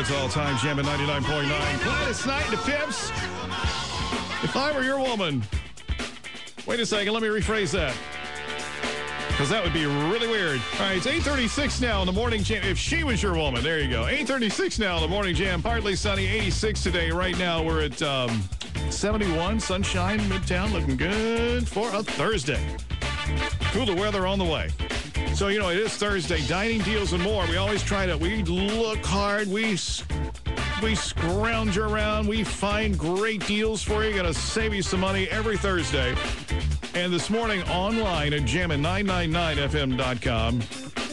favorites all time, jamming 99.9. Gladys Knight and the Pips. If I were your woman. Wait a second, let me rephrase that. Because that would be really weird. All right, it's 8:36 now in the Morning Jam. If she was your woman, there you go. 8:36 now in the Morning Jam. Partly sunny, 86 today. Right now we're at 71, sunshine, Midtown, looking good for a Thursday. Cooler weather on the way. So, you know, it is Thursday. Dining deals and more. We always try to, we look hard. We scrounge around. We find great deals for you. Got to save you some money every Thursday. And this morning online at jammin999fm.com,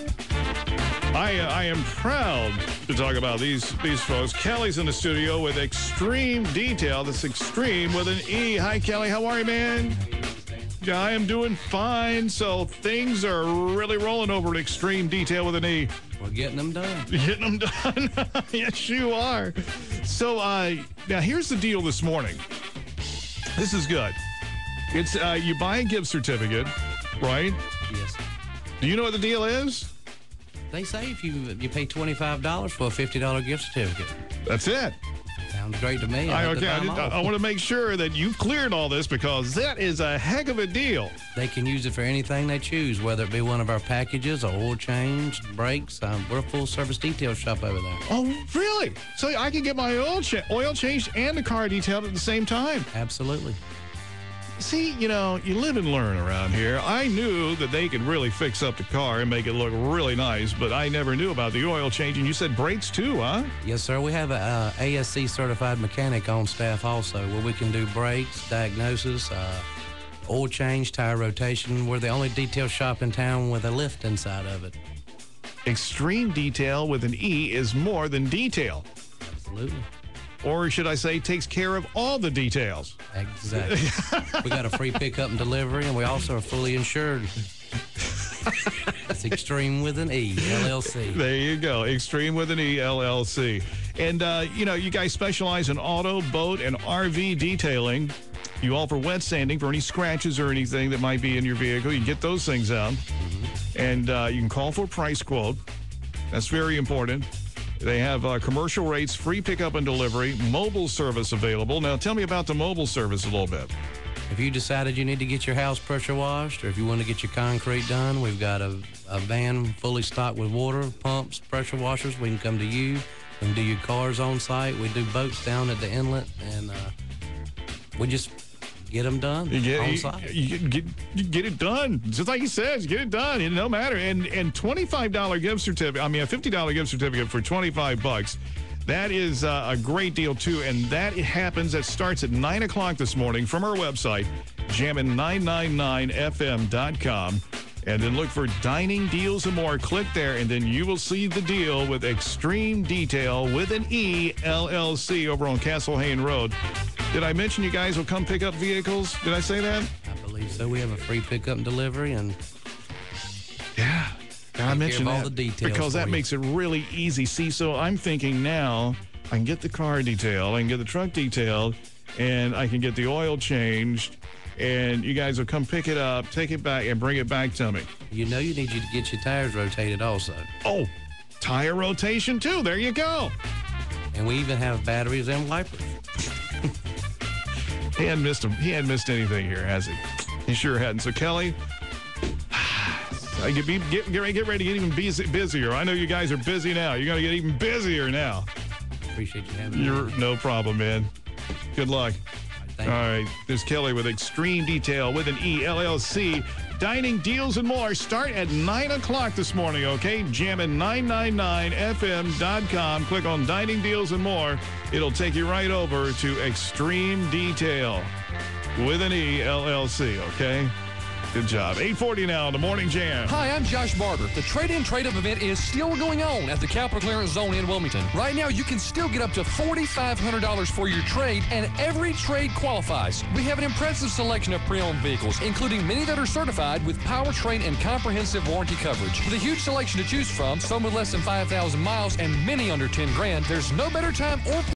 I am proud to talk about these folks. Kelly's in the studio with Extreme Detail. That's Extreme with an E. Hi, Kelly. How are you, man? Yeah, I am doing fine. So things are really rolling over at Extreme Detail with an E. We're getting them done. Getting them done. Yes, you are. So now here's the deal this morning. This is good. It's you buy a gift certificate, right? Yes. Do you know what the deal is? They say if you pay $25 for a $50 gift certificate. That's it. Sounds great to me. I want to make sure that you've cleared all this because that is a heck of a deal. They can use it for anything they choose, whether it be one of our packages, or oil change, brakes. We're a full-service detail shop over there. Oh, really? So I can get my oil changed and the car detailed at the same time? Absolutely. See, you know, you live and learn around here. I knew that they could really fix up the car and make it look really nice, but I never knew about the oil change. And you said brakes too, huh? Yes, sir. We have a ASC certified mechanic on staff also, where we can do brakes, diagnosis, oil change, tire rotation. We're the only detail shop in town with a lift inside of it. Extreme Detail with an E is more than detail. Absolutely. Or should I say, takes care of all the details. Exactly. We got a free pickup and delivery, and we also are fully insured. It's Extreme with an E, LLC. There you go, Extreme with an E, LLC. And, you know, you guys specialize in auto, boat, and RV detailing. You offer wet sanding for any scratches or anything that might be in your vehicle. You can get those things out. Mm-hmm. And you can call for a price quote. That's very important. They have commercial rates, free pickup and delivery, mobile service available. Now, tell me about the mobile service a little bit. If you decided you need to get your house pressure washed, or if you want to get your concrete done, we've got a van fully stocked with water, pumps, pressure washers. We can come to you. We can do your cars on site. We do boats down at the inlet, and we just get them done on site. You get it done. Just like he says, get it done. It no matter. And $25 gift certificate, I mean a $50 gift certificate for $25. That is a great deal, too. And that starts at 9 o'clock this morning from our website, jammin999fm.com. And then look for dining deals and more. Click there, and then you will see the deal with Extreme Detail with an E, LLC, over on Castle Hayne Road. Did I mention you guys will come pick up vehicles? Did I say that? I believe so. We have a free pickup and delivery, and yeah, I mentioned that all the details because that makes it really easy. See, so I'm thinking now I can get the car detailed, I can get the truck detailed, and I can get the oil changed. And you guys will come pick it up, take it back, and bring it back to me. You know you need to get your tires rotated also. Oh, tire rotation too. There you go. And we even have batteries and wipers. He hadn't missed anything here, has he? He sure hadn't. So, Kelly, get ready to get even busier. I know you guys are busy now. You're going to get even busier now. Appreciate you having me. No problem, man. Good luck. All right, there's Kelly with Extreme Detail with an E, LLC. Dining deals and more start at 9 o'clock this morning, okay? jammin999fm.com. Click on Dining Deals and More. It'll take you right over to Extreme Detail with an E, LLC, okay? Good job. 8:40 now in the Morning Jam. Hi, I'm Josh Barber. The Trade-In Trade-Up event is still going on at the Capital Clearance Zone in Wilmington. Right now, you can still get up to $4,500 for your trade, and every trade qualifies. We have an impressive selection of pre-owned vehicles, including many that are certified with powertrain and comprehensive warranty coverage. With a huge selection to choose from, some with less than 5,000 miles and many under 10 grand, there's no better time or